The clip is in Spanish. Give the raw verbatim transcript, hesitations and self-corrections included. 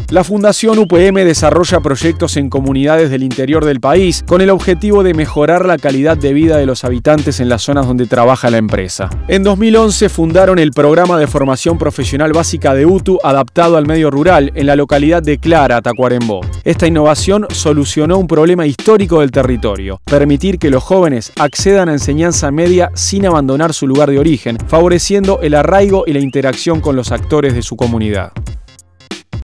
La Fundación U P M desarrolla proyectos en comunidades del interior del país con el objetivo de mejorar la calidad de vida de los habitantes en las zonas donde trabaja la empresa. En dos mil once fundaron el Programa de Formación Profesional Básica de U T U adaptado al medio rural en la localidad de Clara, Tacuarembó. Esta innovación solucionó un problema histórico del territorio: permitir que los jóvenes accedan a enseñanza media sin abandonar su lugar de origen, favoreciendo el arraigo y la interacción con los actores de su comunidad.